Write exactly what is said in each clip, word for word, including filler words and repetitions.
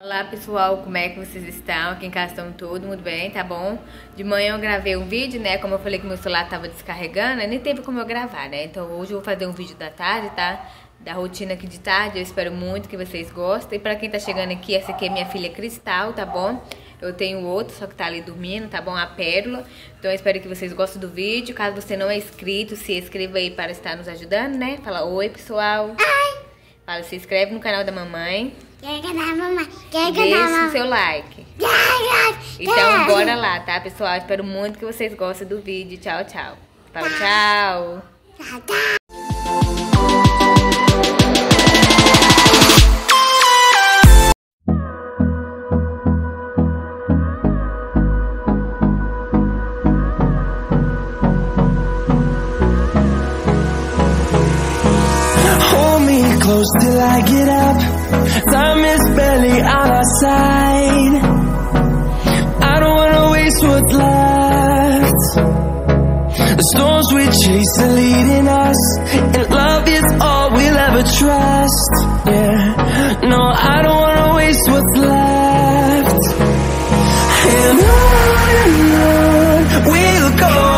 Olá pessoal, como é que vocês estão? Aqui em casa estão todos muito bem, tá bom? De manhã eu gravei um vídeo, né? Como eu falei que meu celular tava descarregando, nem teve como eu gravar, né? Então hoje eu vou fazer um vídeo da tarde, tá? Da rotina aqui de tarde, eu espero muito que vocês gostem. E pra quem tá chegando aqui, essa aqui é minha filha Cristal, tá bom? Eu tenho outro, só que tá ali dormindo, tá bom? A Pérola. Então eu espero que vocês gostem do vídeo. Caso você não é inscrito, se inscreva aí para estar nos ajudando, né? Fala oi, pessoal. Oi. Fala, se inscreve no canal da mamãe. Quer canal da mamãe? Quer Deixa canal da o mamãe? seu like. Quer, Então bora lá, tá, pessoal? Espero muito que vocês gostem do vídeo. Tchau, tchau. Fala tchau. Tchau, tchau. Close till I get up. Time is barely on our side. I don't wanna waste what's left. The storms we chase are leading us, and love is all we'll ever trust. Yeah, no, I don't wanna waste what's left. And on and on we'll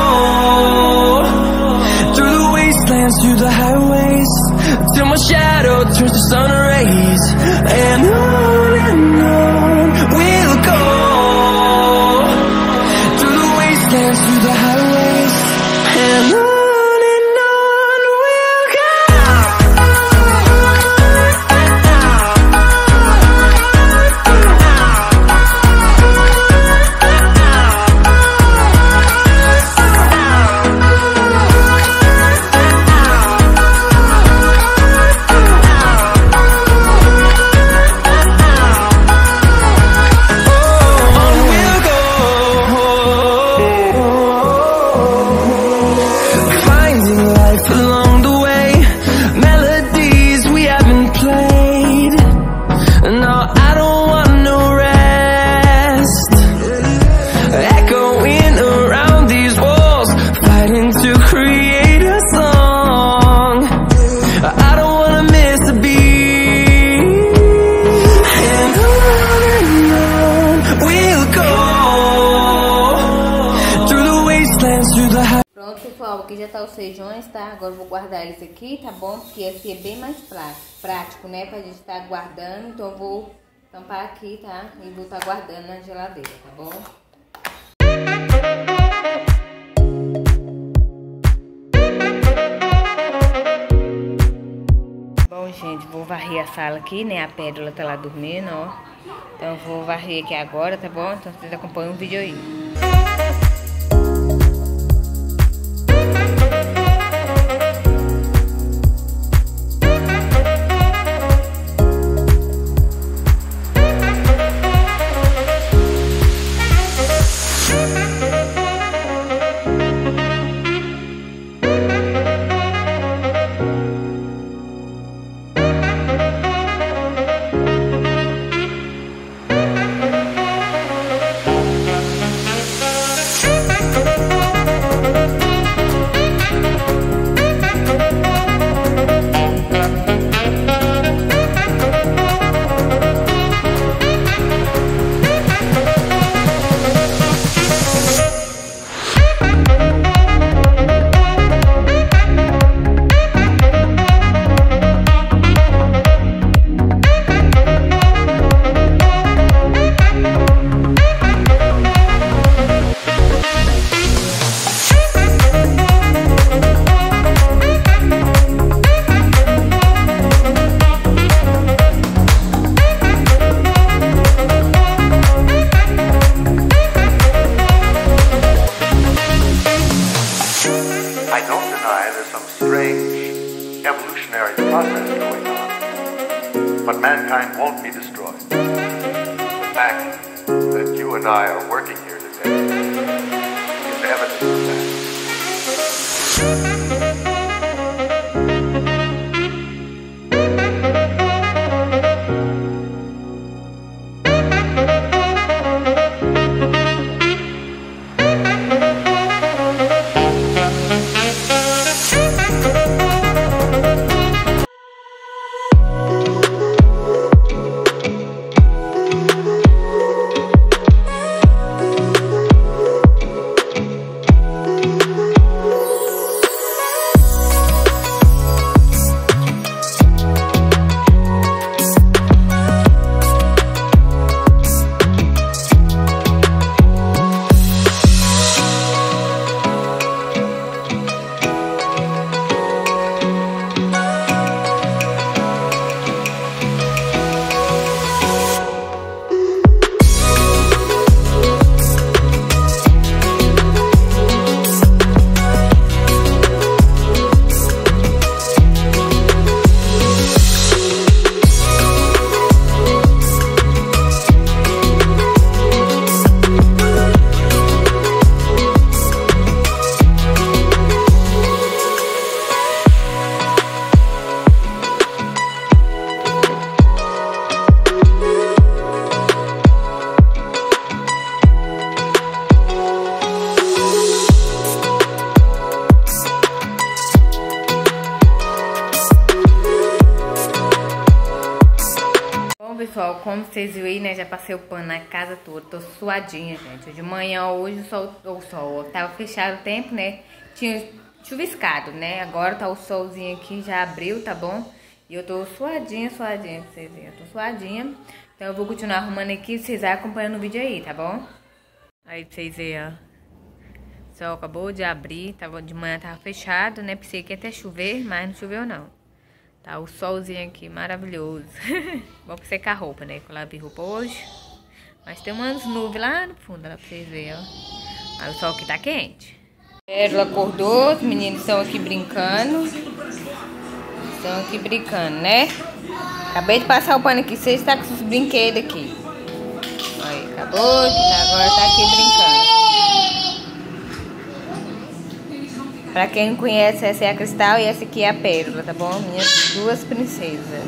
go, through the wastelands, through the highways, till my shadow turns to sun rays. And on and on we'll go, through the wastelands, through the highways. And on and on we'll go. Pronto, pessoal, aqui já tá os feijões, tá? Agora eu vou guardar eles aqui, tá bom? Porque assim é bem mais prático, prático, né? Pra gente estar guardando. Então eu vou tampar aqui, tá? E vou estar guardando na geladeira, tá bom? Bom, gente, vou varrer a sala aqui, né? A Pérola tá lá dormindo, ó. Então eu vou varrer aqui agora, tá bom? Então vocês acompanham o vídeo aí. Evolutionary process going on, but mankind won't be destroyed. The fact that you and I are working here today is evidence of that. pessoal, como vocês viram aí, né, já passei o pano na casa toda, tô suadinha, gente. De manhã hoje o sol, o sol tava fechado o tempo, né, tinha chuviscado, né, agora tá o solzinho aqui, já abriu, tá bom? E eu tô suadinha, suadinha, pra vocês verem, eu tô suadinha. Então eu vou continuar arrumando aqui, vocês vão acompanhando o vídeo aí, tá bom? Aí pra vocês verem, ó. O sol acabou de abrir, tava, de manhã tava fechado, né, pensei que ia até chover, mas não choveu não. Tá o solzinho aqui, maravilhoso. Bom pra secar a roupa, né? Que eu lavei roupa hoje. Mas tem umas nuvens lá no fundo, lá pra vocês verem, ó. Mas o sol aqui tá quente. Pérola acordou, os meninos estão aqui brincando. Estão aqui brincando, né? Acabei de passar o pano aqui, vocês estão com os brinquedos aqui. Aí, acabou, agora tá aqui brincando. Pra quem não conhece, essa é a Cristal e essa aqui é a Pérola, tá bom? Minhas duas princesas.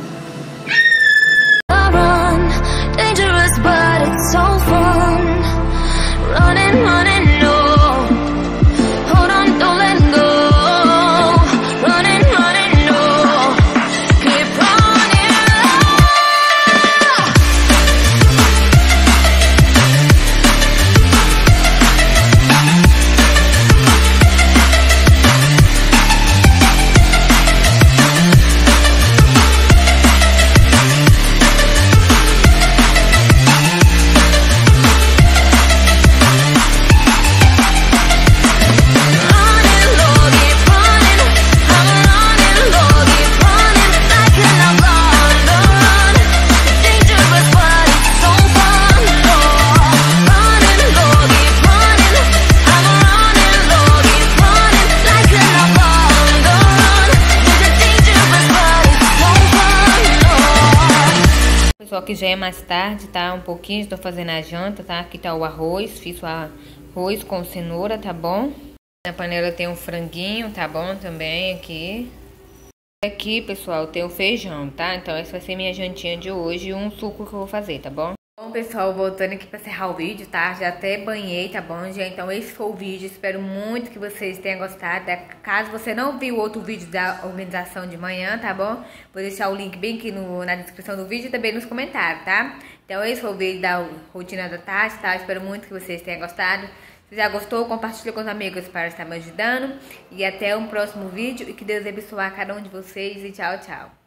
Só que já é mais tarde, tá? Um pouquinho, estou fazendo a janta, tá? Aqui tá o arroz, fiz o arroz com cenoura, tá bom? Na panela tem um franguinho, tá bom? Também aqui. Aqui, pessoal, tem o feijão, tá? Então essa vai ser minha jantinha de hoje e um suco que eu vou fazer, tá bom? Bom, pessoal, voltando aqui pra encerrar o vídeo, tá? Já até banhei, tá bom, gente? Então esse foi o vídeo, espero muito que vocês tenham gostado. Caso você não viu o outro vídeo da organização de manhã, tá bom? Vou deixar o link bem aqui no, na descrição do vídeo e também nos comentários, tá? Então esse foi o vídeo da rotina da tarde, tá? Espero muito que vocês tenham gostado. Se já gostou, compartilha com os amigos para estar me ajudando. E até o próximo vídeo e que Deus abençoe a cada um de vocês e tchau, tchau.